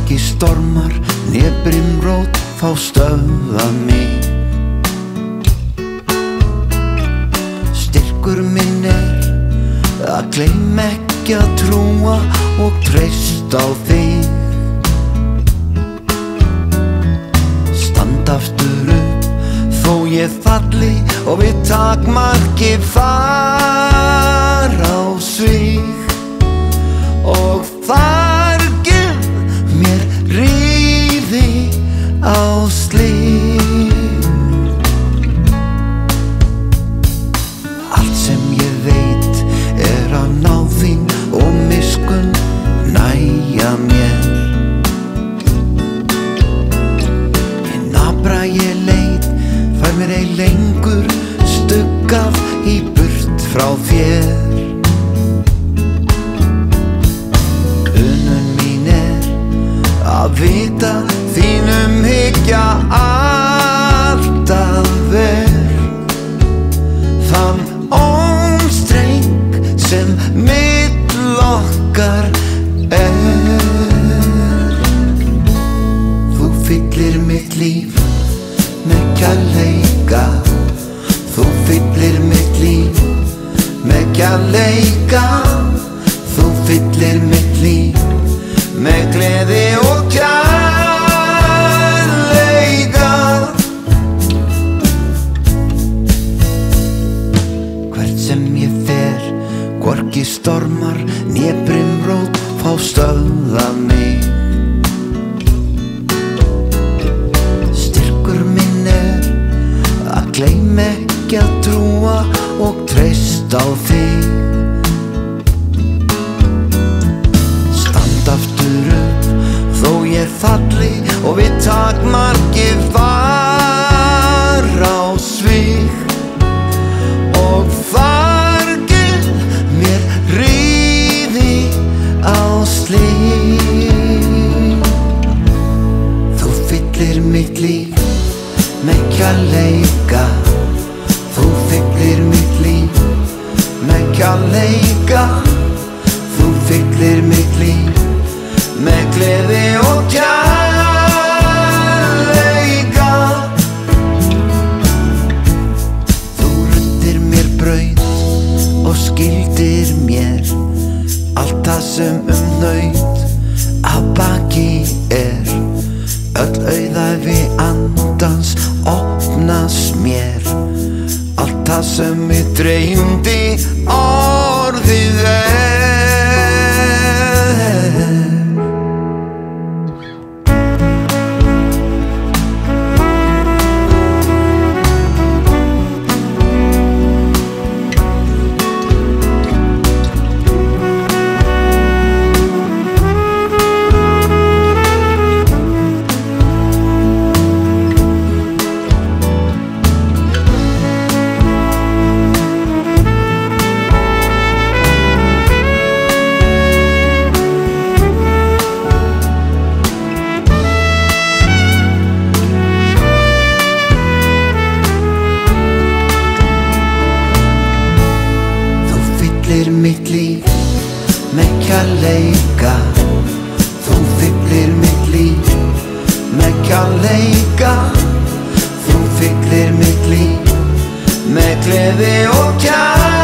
Hvorki stormar né brimrót fá stöðvað mig. Styrkur minn að gleyma ekki að trúa og treysta á þig. Standa aftur upp þó ég falli og við takmarki fara á svig. Og þar gef mér rífi á slík. Allt sem ég veit að náðin og miskunn nægja mér. Í nabra ég leit, fær mér ei lengur stuggað í burt frá þér. Unun mín að vita þínum hyggja alltaf þann ómstreng sem mill okkar Þú fyllir mitt líf með kærleika. Þú fyllir mitt líf með kærleika. Þú fyllir mitt líf með gleði og kærleika. Hvert sem ég fer, hvorki stormar né brimrót fá stöðvað mig. Styrkur minn að gleyma ekki að trúa og treysta á þig. Standa aftur upp þó ég falli og við takmarki fara á svig. Og þar gef mér rífi á slík. Þú fyllir mitt líf með kærleika. Þú fyllir mitt líf með kærleika. Þú fyllir mitt líf með gleði og kærleika. Þú ruddir mér braut og skildir mér allt það sem naut að baki öll auðæfi andans opnast mér. Allt það sem mig dreymdi orðið mitt líf með kærleika. Þú fyllir mitt líf með kærleika. Þú fyllir mitt líf með gleði og kærleika.